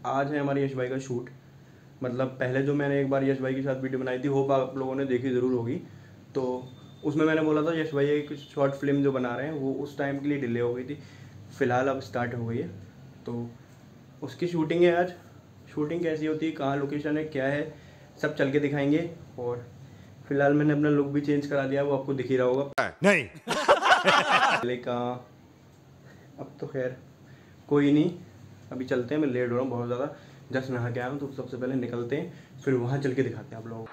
आज है हमारी यश भाई का शूट। मतलब पहले जो मैंने एक बार यश भाई के साथ वीडियो बनाई थी, होप आप लोगों ने देखी ज़रूर होगी। तो उसमें मैंने बोला था यश भाई एक शॉर्ट फिल्म जो बना रहे हैं वो उस टाइम के लिए डिले हो गई थी, फ़िलहाल अब स्टार्ट हो गई है। तो उसकी शूटिंग है आज। शूटिंग कैसी होती है, कहाँ लोकेशन है, क्या है, सब चल के दिखाएंगे। और फिलहाल मैंने अपना लुक भी चेंज करा दिया, वो आपको दिख ही रहा होगा। नहीं पहले कहाँ, अब तो खैर कोई नहीं, अभी चलते हैं। मैं लेट हो रहा हूँ बहुत ज़्यादा, जस्ट नहा के आया हूँ। तो सबसे पहले निकलते हैं, फिर वहाँ चल के दिखाते हैं आप लोगों को।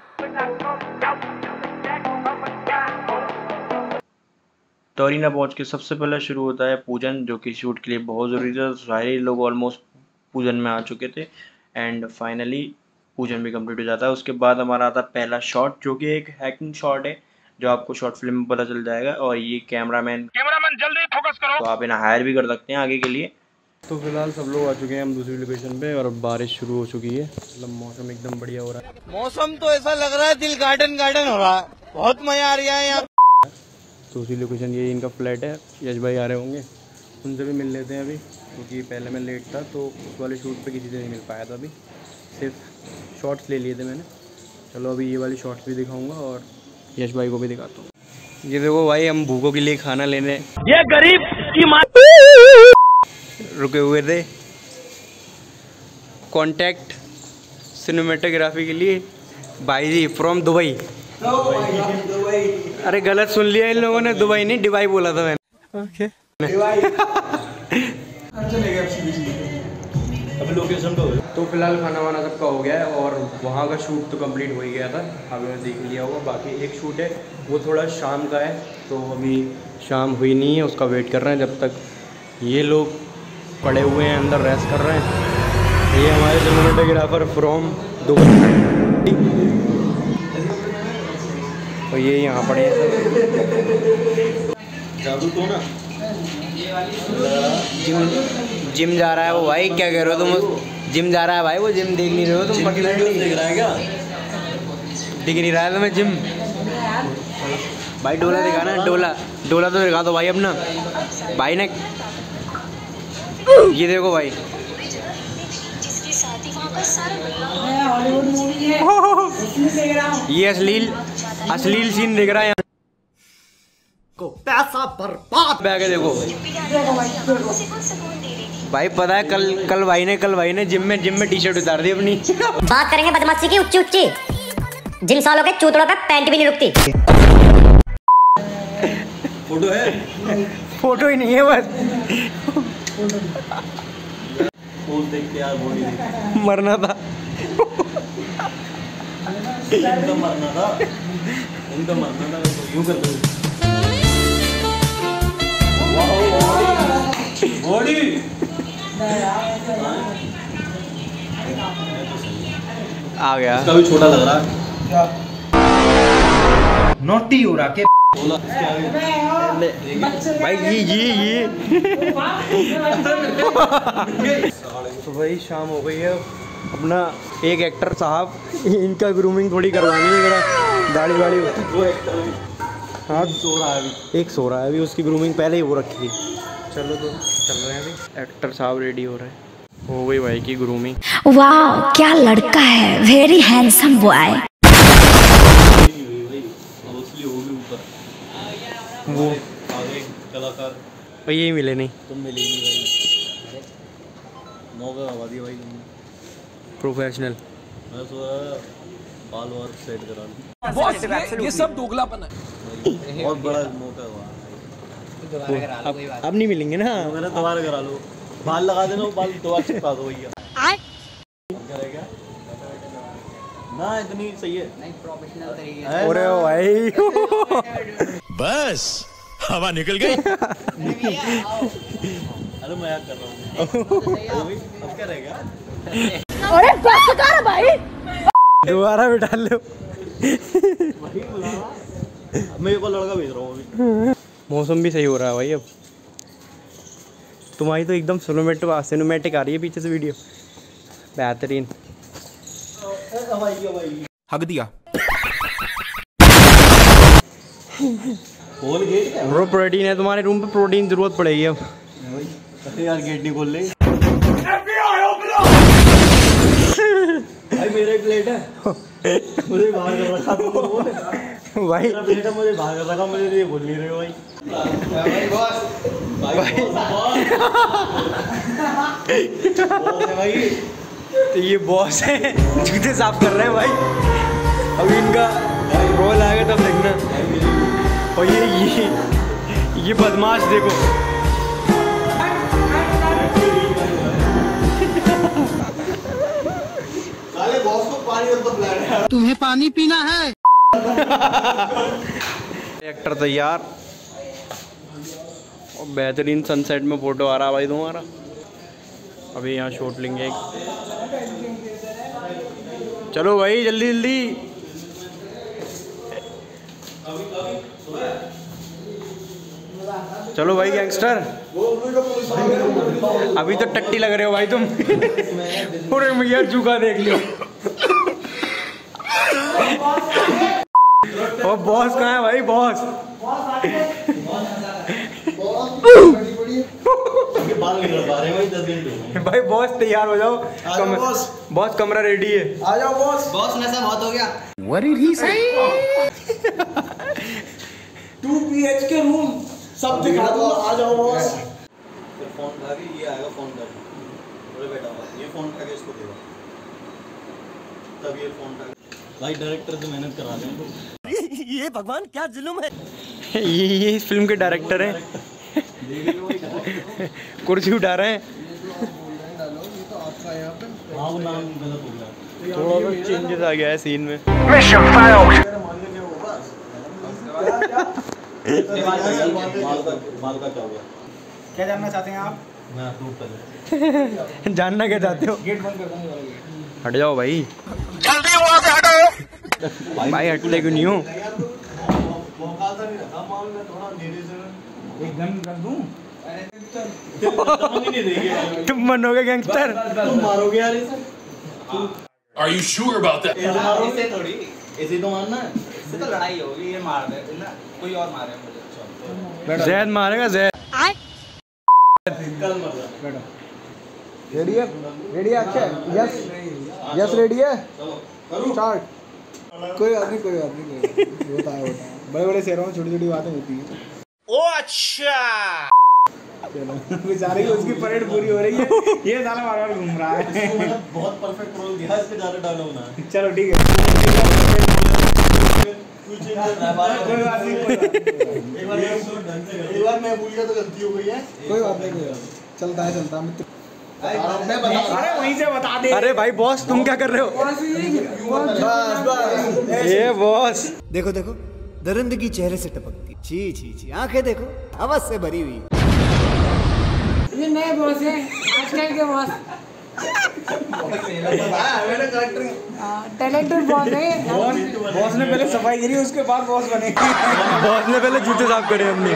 तोरीना पहुँच के सबसे पहले शुरू होता है पूजन, जो कि शूट के लिए बहुत ज़रूरी था। सारे लोग ऑलमोस्ट पूजन में आ चुके थे एंड फाइनली पूजन भी कंप्लीट हो जाता है। उसके बाद हमारा आता है पहला शॉट, जो कि एक हैकिंग शॉट है, जो आपको शॉर्ट फिल्म में पता चल जाएगा। और ये कैमरामैन जल्दी फोकस करो, तो आप इन्हें हायर भी कर सकते हैं आगे के लिए। तो फिलहाल सब लोग आ चुके हैं हम दूसरी लोकेशन पे, और बारिश शुरू हो चुकी है। मतलब मौसम एकदम बढ़िया हो रहा है। मौसम तो ऐसा लग रहा है दिल गार्डन गार्डन हो रहा है, बहुत मजा आ रहा है यहाँ। दूसरी लोकेशन ये इनका फ्लैट है, यश भाई आ रहे होंगे, उनसे भी मिल लेते हैं अभी, क्योंकि पहले मैं लेट था तो उस वाले शूट पे किसी से नहीं मिल पाया था। अभी सिर्फ शॉट्स ले लिए थे मैंने। चलो अभी ये वाली शॉट्स भी दिखाऊंगा और यश भाई को भी दिखाता हूँ। ये देखो भाई, हम भूखों के लिए खाना लेने ये गरीब की माँ रुके हुए थे कॉन्टैक्ट सिनेमेटोग्राफी के लिए। भाई जी फ्रॉम दुबई। अरे गलत सुन लिया इन लोगों ने, दुबई नहीं डिवाई बोला था मैंने। ओके अभी लोकेशन तो फिलहाल खाना वाना सबका हो गया है, और वहाँ का शूट तो कंप्लीट हो ही गया था, आपने देख लिया होगा। बाकी एक शूट है वो थोड़ा शाम का है, तो अभी शाम हुई नहीं है, उसका वेट कर रहे हैं जब तक ये लोग पड़े हुए हैं अंदर रेस्ट कर रहे हैं। ये हमारे सिनेमेटोग्राफर फ्रॉम दुबई, और ये यहाँ पड़े हैं जादू तो ना जिम जा रहा है वो। भाई क्या कह रहे हो तुम, जिम जा रहा है भाई वो, जिम देख नहीं रहे हो तुम? देख रहा है क्या? दिख नहीं रहा है तुम्हें जिम? भाई डोला दिखाना, डोला डोला तो दिखा दो भाई अपना। भाई ने ये देखो भाई, ये अश्लील सीन देख रहा है को पैसा बर्बाद। आगे देखो भाई, पता है कल भाई ने जिम में टी शर्ट उतार दी अपनी। बात करेंगे बदमाशी की ऊंची ऊंची, जिम सालों के चूतड़ों पे पैंट भी नहीं रुकती। फोटो है? फोटो ही नहीं है बस। पोज देख के यार, बॉडी देख। मरना था इनका मरना था, यूं कर दो। बॉडी आ गया, इसका भी छोटा लग रहा है। क्या नोटी हो रहा के बोला इसके आगे भाई ये तो भाई शाम हो गई है। अपना एक एक्टर साहब, इनका ग्रूमिंग थोड़ी करवानी है जरा, दाढ़ी वाड़ी। वो एक्टर हाँ सो रहा है अभी, एक सो रहा है अभी, उसकी ग्रूमिंग पहले ही वो रखी थी। चलो तो चल रहे हैं अभी, एक्टर साहब रेडी हो रहे हैं। हो गई भाई की ग्रूमिंग। वाह क्या लड़का है, वेरी हैंडसम बॉय। वो आगे कलाकार भाई यही मिले नहीं, तुम मिलेगी भाई, मौका हवा दिया भाई तुमने। प्रोफेशनल। मैं सोचा बाल और सेट करा लूं, ये सब दोगलापन है। बहुत बड़ा मौका हुआ। अब नहीं मिलेंगे ना, मैंने दोबारा करा लो, बाल लगा देना, बाल दोबारा चिपका दो भैया। करेगा ना, इतनी सही है नहीं, प्रोफेशनल तरीके। अरे भाई बस हवा निकल गई। अरे मैं याद कर रहा हूँ। अब क्या रहेगा? अरे बस कर भाई, दोबारा बिठा लो। मैं एक और लड़का भेज रहा हूँ अभी। मौसम भी सही हो रहा है भाई अब। तुम्हारी तो एकदम सिनेमैटिक आ रही है पीछे से वीडियो, बेहतरीन। हक दिया। खोल गेट ब्रो प्रोटीन है तुम्हारे रूम पे, प्रोटीन जरूरत पड़ेगी अब। यार, गेट नहीं खोल रही। मेरा ही प्लेट है, मुझे बाहर कर रखा तुम लोगों ने। भाई मेरा प्लेट है, मुझे बाहर कर रखा, मुझे ये बोल नहीं रहे हो भाई। भाई बॉस, भाई भाई तो ये बॉस है, जूते साफ कर रहे हैं भाई। अभी इनका रोल आएगा तब देखना। और ये बदमाश देखो, साले बॉस को पानी और तो पिलाना है। तुम्हें पानी पीना है? एक्टर तैयार और बेहतरीन सनसेट में फोटो आ रहा भाई तुम्हारा। अभी यहाँ शॉट लेंगे एक। चलो भाई जल्दी जल्दी। चलो भाई गैंगस्टर, अभी तो टट्टी लग रहे हो भाई तुम। पूरे भैया झुका देख लियो। और बॉस कहाँ है भाई? बॉस बाल नहीं कर पा रहे भाई, 10 मिनट हो गए। भाई बॉस तैयार हो जाओ। बॉस कमरा रेडी है। आ जाओ बॉस। बॉस नशा बहुत हो गया। 2 BHK रूम सब दिखा दो, आ जाओ बॉस। फिर फोन उठा के ये आएगा, फोन कर बोले बेटा ये फोन उठा के इसको देगा, तब ये फोन उठा के भाई डायरेक्टर से मेहनत करा दें। ये भगवान क्या जुल्म है। ये इस फिल्म के डायरेक्टर हैं। कुर्सी उठा रहे हैं। हाँ वो नाम गलत हो गया, थोड़ा सा चेंजेस आ गया है सीन में। माल का क्या हुआ? क्या जानना चाहते हैं आप? मैं अप्रूव कर जानना क्या चाहते हो? गेट बंद कर दूंगा। हट जाओ भाई। जल्दी वहाँ से हटो। भाई हटते क्यों नहीं हो? एक गन कर दूं? तुम बनोगे गैंगस्टर। तुम मारोगे यार इसे? Are you sure about that? ऐसे थोड़ी, ऐसे तो मारना है। इससे तो लड़ाई होगी। ये मार दे ना, कोई और मारे मुझे। जैद मारेगा जैद। कल मर रहा। रेडी है? रेडी है? अच्छा यस यस रेडी है? करो स्टार्ट। कोई बात नहीं, कोई बात नहीं, होता है बड़े बड़े शहरों में छोटी छोटी बातें होती हैं। ओ अच्छा। चलो बेचारे की उसकी परेड पूरी हो रही है, ये साला बार बार घूम रहा है। बहुत परफेक्ट रोल दिया, इसके ज़्यादा डायलॉग ना। चलो ठीक है, कोई बात नहीं, एक बार मैं भूल गया तो गलती हो गई है। कोई बात नहीं, कोई बात नहीं। चलता है मित्र। मैं बता, अरे वहीं से बता दे। अरे भाई बॉस तुम क्या कर रहे हो? ये बॉस देखो देखो दरिंदगी चेहरे से टपकती, छी छी छी, आंखें देखो हवस से भरी हुई। ये नए बॉस है आजकल के बॉस, टैलेंटेड बॉस है। बॉस ने पहले सफाई करी, उसके बाद बॉस बने। बॉस ने पहले जूते साफ करे हमने।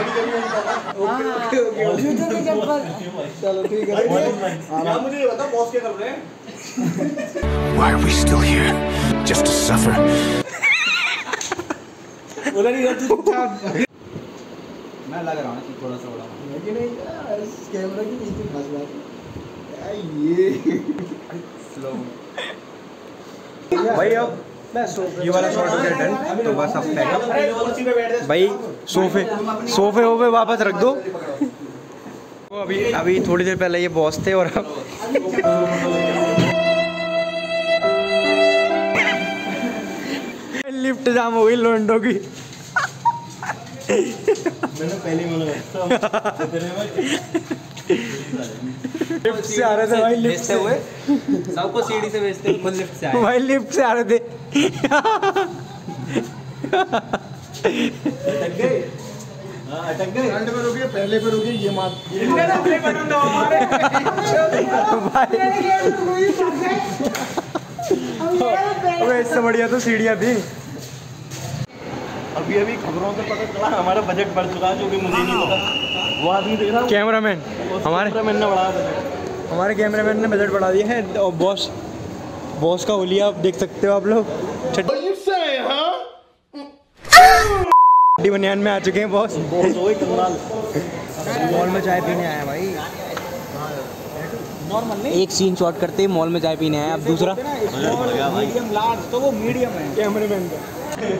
जूते के जब चलो ठीक है। मुझे ये बता बॉस क्या कर रहे हैं? Why are we still here? Just to suffer? बोला नहीं तू चुपचाप। मैं लग रहा हूँ कि थोड़ा सा बड़ा लेकिन कैमरा की इतनी खास बात है ये स्लो। भाई अब ये वाला शॉट हो गया डन, तो बस अब पैकअप। भाई सोफे होवे वापस रख दो। वो अभी थोड़ी देर पहले ये बॉस थे और अब लिफ्ट जाम हो गई लोंडो की। मैंने पहले ही मना किया लिफ्ट से आ रहे थे भाई, लिफ्ट से हुए सबको सीढ़ी से भेजते खुद लिफ्ट से आए। भाई लिफ्ट से आ रहे थे। अटक गए। हाँ अटक गए। फ्रंट पे रुकिए, पहले पे रुकिए, ये मात अबे इससे बढ़िया तो सीढ़ियाँ थी। अभी खबरों से पता चला हमारा बजट बढ़ चुका है, जो कि मुझे नहीं पता। वो आदमी देख रहा कैमरामैन हमारे मैंने बढ़ा बजट। हमारे कैमरामैन ने बजट बढ़ा दिया है। और बॉस का होलिया आप देख सकते हो आप लोग। छठी बनियान में आ चुके हैं बॉस। बॉस वही कमाल। मॉल में चाय पीने आया भाई। नॉर्मल नहीं, एक सीन शॉट करते ही मॉल में चाय पीने आए, अब दूसरा मीडियम लार्ज, तो वो मीडियम है कैमरेमैन का।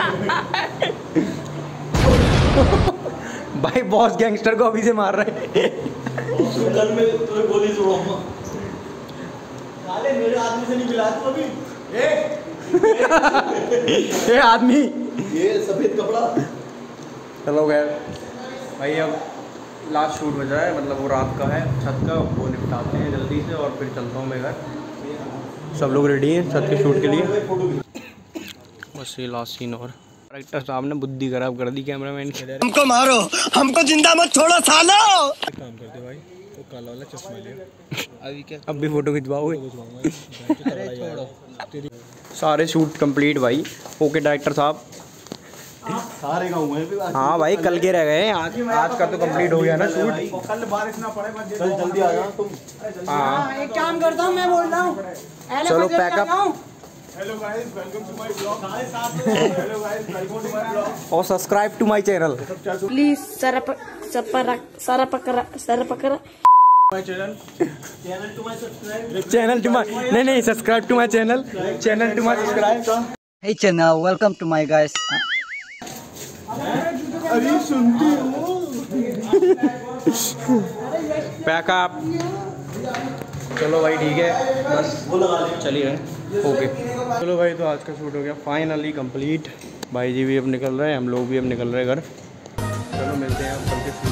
भाई बॉस गैंगस्टर को अभी से मार रहे हैं। कल में तुझे गोली छोड़ूंगा। साले मेरे आदमी से नहीं मिला तू अभी। ए आदमी, ये सफेद कपड़ा। चलो गए भाई, अब लास्ट शूट बचा है, मतलब वो रात का है छत का, वो निपटाते हैं जल्दी से और फिर चलता हूँ मैं घर। सब लोग रेडी हैं छत के शूट के लिए। बस ये लास्ट सीन और डायरेक्टर साहब ने बुद्धि खराब कर दी कैमरामैन के। हमको मारो, हमको जिंदा मत छोड़ो सालो। काम करते भाई, वो काला वाला चश्मा ले अभी क्या अब भी फोटो खिंचवाओगे? सारे शूट कंप्लीट भाई, ओके डायरेक्टर साहब। सारे गाँव में भी हाँ भाई, कल के रह गए, आज का तो कंप्लीट हो गया ना शूट। कल बारिश ना पड़े, चल जल्दी आ जाओ तुम। हाँ एक काम करता हूँ, मैं बोल रहा हूँ चलो pack up. Hello guys, welcome to my blog. Hello guys, welcome to my blog और subscribe to my channel. Please sir पकड़ा my channel. Channel to my, नहीं subscribe to my channel, channel to my subscribe. Hey channel, welcome to my guys. अरे सुनती हो pack up. चलो भाई ठीक है, बस चलिए ओके। चलो भाई, तो आज का शूट हो गया फाइनली कंप्लीट। भाई जी भी अब निकल रहे हैं, हम लोग भी अब निकल रहे हैं घर। चलो मिलते हैं आप कल के